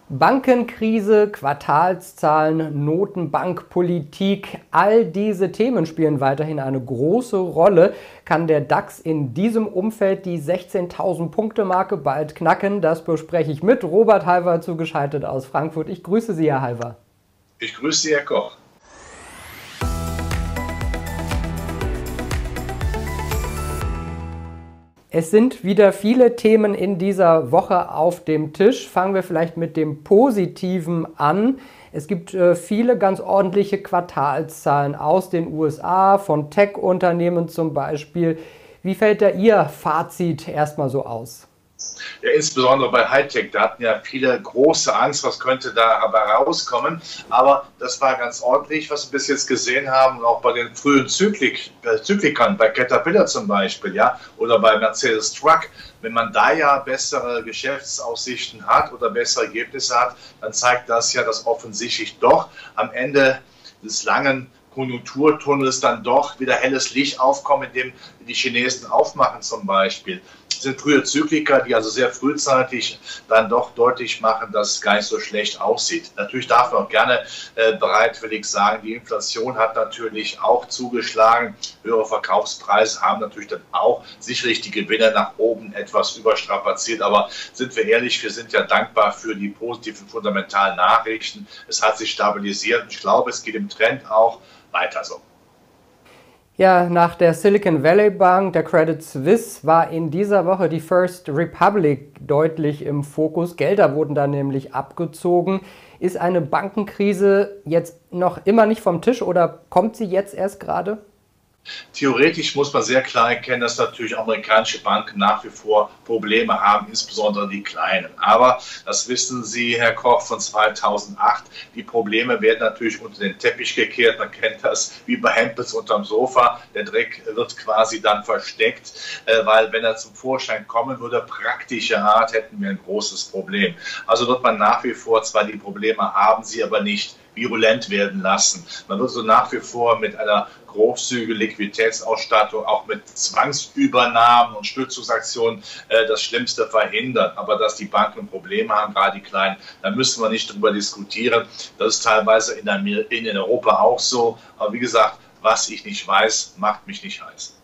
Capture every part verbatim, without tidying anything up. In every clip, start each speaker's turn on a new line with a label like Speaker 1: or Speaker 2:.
Speaker 1: Bankenkrise, Quartalszahlen, Notenbankpolitik, all diese Themen spielen weiterhin eine große Rolle. Kann der DAX in diesem Umfeld die sechzehntausend-Punkte-Marke bald knacken? Das bespreche ich mit Robert Halver, zugeschaltet aus Frankfurt. Ich grüße Sie, Herr Halver.
Speaker 2: Ich grüße Sie, Herr Koch.
Speaker 1: Es sind wieder viele Themen in dieser Woche auf dem Tisch. Fangen wir vielleicht mit dem Positiven an. Es gibt äh, viele ganz ordentliche Quartalszahlen aus den U S A, von Tech-Unternehmen zum Beispiel. Wie fällt da Ihr Fazit erstmal so aus?
Speaker 2: Ja, insbesondere bei Hightech, da hatten ja viele große Angst, was könnte da aber rauskommen. Aber das war ganz ordentlich, was wir bis jetzt gesehen haben, auch bei den frühen Zyklik, äh, Zyklikern, bei Caterpillar zum Beispiel, ja, oder bei Mercedes Truck. Wenn man da ja bessere Geschäftsaussichten hat oder bessere Ergebnisse hat, dann zeigt das ja, dass offensichtlich doch am Ende des langen Konjunkturtunnels dann doch wieder helles Licht aufkommt, indem die Chinesen aufmachen zum Beispiel. Das sind frühe Zykliker, die also sehr frühzeitig dann doch deutlich machen, dass es gar nicht so schlecht aussieht. Natürlich darf man auch gerne äh, bereitwillig sagen, die Inflation hat natürlich auch zugeschlagen. Höhere Verkaufspreise haben natürlich dann auch sicherlich die Gewinne nach oben etwas überstrapaziert. Aber sind wir ehrlich, wir sind ja dankbar für die positiven fundamentalen Nachrichten. Es hat sich stabilisiert und ich glaube, es geht im Trend auch weiter so.
Speaker 1: Ja, nach der Silicon Valley Bank, der Credit Suisse, war in dieser Woche die First Republic deutlich im Fokus. Gelder wurden da nämlich abgezogen. Ist eine Bankenkrise jetzt noch immer nicht vom Tisch oder kommt sie jetzt erst gerade?
Speaker 2: Theoretisch muss man sehr klar erkennen, dass natürlich amerikanische Banken nach wie vor Probleme haben, insbesondere die kleinen. Aber das wissen Sie, Herr Koch, von zweitausendacht. Die Probleme werden natürlich unter den Teppich gekehrt. Man kennt das wie bei Hempels unterm Sofa. Der Dreck wird quasi dann versteckt, weil wenn er zum Vorschein kommen würde, praktischer Art, hätten wir ein großes Problem. Also wird man nach wie vor zwar die Probleme haben, sie aber nicht virulent werden lassen. Man wird so nach wie vor mit einer großzügigen Liquiditätsausstattung, auch mit Zwangsübernahmen und Stützungsaktionen äh, das Schlimmste verhindern. Aber dass die Banken Probleme haben, gerade die kleinen, da müssen wir nicht drüber diskutieren. Das ist teilweise in, Amer in Europa auch so. Aber wie gesagt, was ich nicht weiß, macht mich nicht heiß.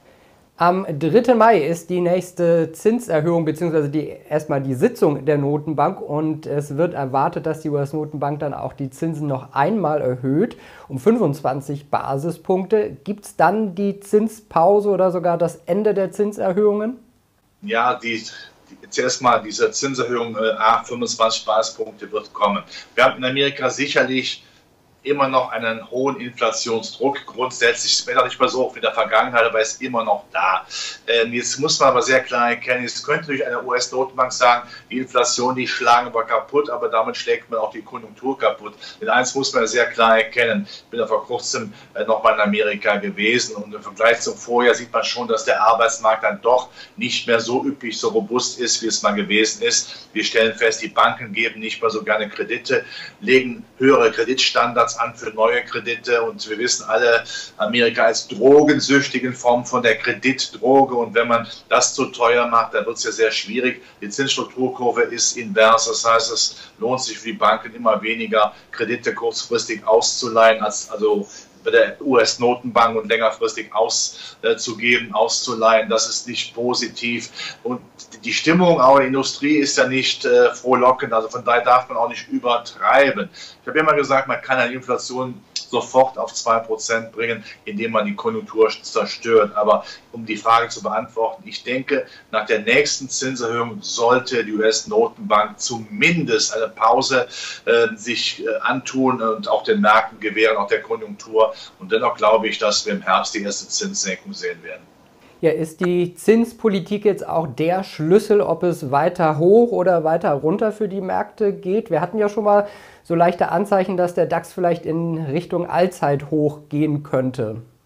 Speaker 1: Am dritten Mai ist die nächste Zinserhöhung bzw. Die, erstmal die Sitzung der Notenbank und es wird erwartet, dass die U S-Notenbank dann auch die Zinsen noch einmal erhöht, um fünfundzwanzig Basispunkte. Gibt es dann die Zinspause oder sogar das Ende der Zinserhöhungen?
Speaker 2: Ja, die, die, zuerst mal diese Zinserhöhung, äh, fünfundzwanzig Basispunkte wird kommen. Wir haben in Amerika sicherlich immer noch einen hohen Inflationsdruck. Grundsätzlich ist es noch nicht mal so hoch wie in der Vergangenheit, aber er ist immer noch da. Ähm, jetzt muss man aber sehr klar erkennen, es könnte durch eine U S-Notenbank sagen, die Inflation, die schlagen wir kaputt, aber damit schlägt man auch die Konjunktur kaputt. Denn eins muss man sehr klar erkennen, ich bin ja vor kurzem äh, noch mal in Amerika gewesen und im Vergleich zum Vorjahr sieht man schon, dass der Arbeitsmarkt dann doch nicht mehr so üppig, so robust ist, wie es mal gewesen ist. Wir stellen fest, die Banken geben nicht mehr so gerne Kredite, legen höhere Kreditstandards an für neue Kredite und wir wissen alle, Amerika als drogensüchtig in Form von der Kreditdroge und wenn man das zu teuer macht, dann wird es ja sehr schwierig. Die Zinsstrukturkurve ist invers, das heißt, es lohnt sich für die Banken immer weniger Kredite kurzfristig auszuleihen, als also bei der U S-Notenbank und längerfristig auszugeben, auszuleihen. Das ist nicht positiv. Und die Stimmung auch in der Industrie ist ja nicht äh, frohlockend. Also von daher darf man auch nicht übertreiben. Ich habe immer gesagt, man kann eine Inflation sofort auf zwei Prozent bringen, indem man die Konjunktur zerstört. Aber um die Frage zu beantworten, ich denke, nach der nächsten Zinserhöhung sollte die U S-Notenbank zumindest eine Pause äh, sich äh, antun und auch den Märkten gewähren, auch der Konjunktur. Und dennoch glaube ich, dass wir im Herbst die erste Zinssenkung sehen werden.
Speaker 1: Ja, ist die Zinspolitik jetzt auch der Schlüssel, ob es weiter hoch oder weiter runter für die Märkte geht? Wir hatten ja schon mal so leichte Anzeichen, dass der DAX vielleicht in Richtung Allzeithoch gehen könnte.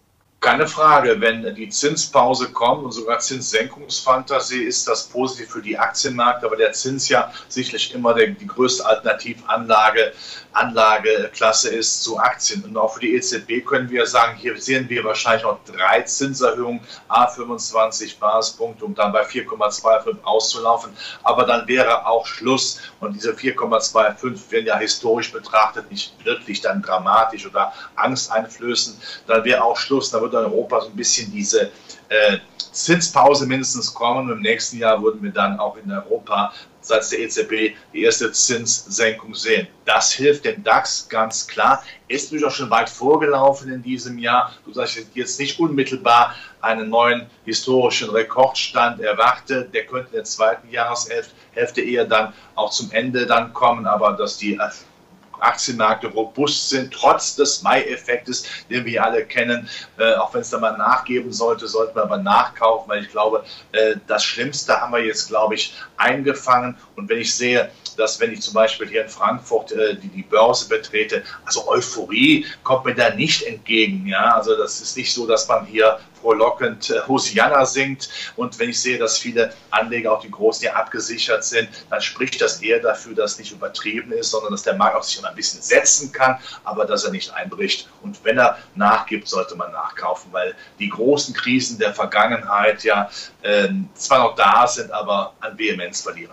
Speaker 2: Keine Frage, wenn die Zinspause kommt und sogar Zinssenkungsfantasie, ist das positiv für die Aktienmärkte, aber der Zins ja sicherlich immer der, die größte Alternativanlage, Anlageklasse ist zu Aktien. Und auch für die E Z B können wir sagen, hier sehen wir wahrscheinlich noch drei Zinserhöhungen, a fünfundzwanzig Basispunkte, um dann bei vier Komma fünfundzwanzig auszulaufen. Aber dann wäre auch Schluss. Und diese vier Komma fünfundzwanzig werden ja historisch betrachtet nicht wirklich dann dramatisch oder angsteinflößend. Dann wäre auch Schluss. Dann würde in Europa so ein bisschen diese äh, Zinspause mindestens kommen. Und im nächsten Jahr würden wir dann auch in Europa seitens der E Z B die erste Zinssenkung sehen. Das hilft dem DAX ganz klar. Ist natürlich auch schon weit vorgelaufen in diesem Jahr, sodass ich jetzt nicht unmittelbar einen neuen historischen Rekordstand erwarte. Der könnte in der zweiten Jahreshälfte eher dann auch zum Ende dann kommen, aber dass die Aktienmärkte robust sind, trotz des Mai-Effektes, den wir alle kennen. Äh, auch wenn es da mal nachgeben sollte, sollten wir aber nachkaufen, weil ich glaube, äh, das Schlimmste haben wir jetzt, glaube ich, eingefangen. Und wenn ich sehe, dass wenn ich zum Beispiel hier in Frankfurt äh, die, die Börse betrete, also Euphorie kommt mir da nicht entgegen. Ja? Also das ist nicht so, dass man hier frohlockend äh, Hosianna singt. Und wenn ich sehe, dass viele Anleger, auch die Großen, hier abgesichert sind, dann spricht das eher dafür, dass nicht übertrieben ist, sondern dass der Markt auch sich immer ein bisschen setzen kann, aber dass er nicht einbricht. Und wenn er nachgibt, sollte man nachkaufen, weil die großen Krisen der Vergangenheit ja äh, zwar noch da sind, aber an Vehemenz verlieren.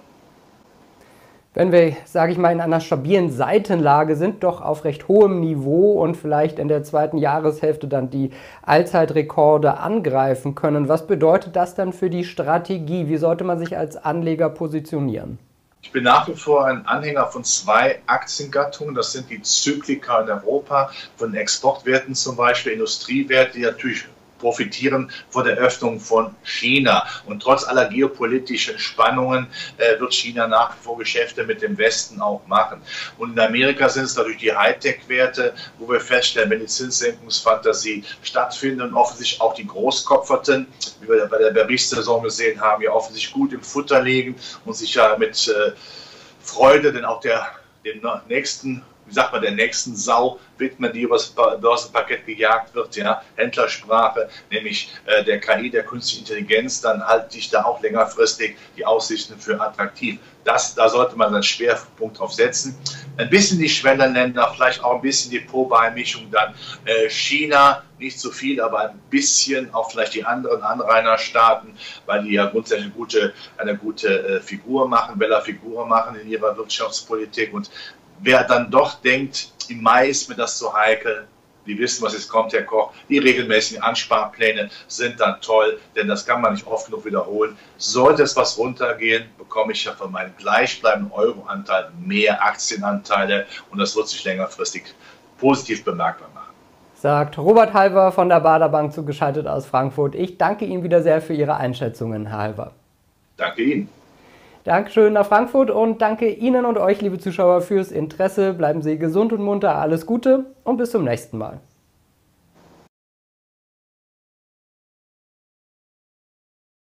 Speaker 1: Wenn wir, sage ich mal, in einer stabilen Seitenlage sind, doch auf recht hohem Niveau und vielleicht in der zweiten Jahreshälfte dann die Allzeitrekorde angreifen können, was bedeutet das dann für die Strategie? Wie sollte man sich als Anleger positionieren?
Speaker 2: Ich bin nach wie vor ein Anhänger von zwei Aktiengattungen. Das sind die Zyklika in Europa, von Exportwerten zum Beispiel, Industriewerte, die natürlich profitieren von der Öffnung von China. Und trotz aller geopolitischen Spannungen äh, wird China nach wie vor Geschäfte mit dem Westen auch machen. Und in Amerika sind es natürlich die Hightech-Werte, wo wir feststellen, wenn die Zinssenkungsfantasie stattfindet und offensichtlich auch die Großkopferten, wie wir bei der Berichtssaison gesehen haben, ja offensichtlich gut im Futter liegen und sich ja mit äh, Freude, denn auch der dem nächsten wie sagt man, der nächsten Sau widmen, die übers Börsenparkett gejagt wird, ja, Händlersprache, nämlich äh, der K I, der künstlichen Intelligenz, dann halte ich da auch längerfristig die Aussichten für attraktiv. Das, da sollte man einen Schwerpunkt drauf setzen. Ein bisschen die Schwellenländer, vielleicht auch ein bisschen die Pro-Beimischung, dann äh, China, nicht so viel, aber ein bisschen, auch vielleicht die anderen Anrainerstaaten, weil die ja grundsätzlich eine gute, eine gute äh, Figur machen, Bella Figur machen in ihrer Wirtschaftspolitik. Und wer dann doch denkt, im Mai ist mir das zu heikel, die wissen, was jetzt kommt, Herr Koch, die regelmäßigen Ansparpläne sind dann toll, denn das kann man nicht oft genug wiederholen. Sollte es was runtergehen, bekomme ich ja von meinem gleichbleibenden Euroanteil mehr Aktienanteile und das wird sich längerfristig positiv bemerkbar machen.
Speaker 1: Sagt Robert Halver von der Baader Bank zugeschaltet aus Frankfurt. Ich danke Ihnen wieder sehr für Ihre Einschätzungen, Herr Halver.
Speaker 2: Danke Ihnen.
Speaker 1: Dankeschön nach Frankfurt und danke Ihnen und euch, liebe Zuschauer, fürs Interesse. Bleiben Sie gesund und munter, alles Gute und bis zum nächsten Mal.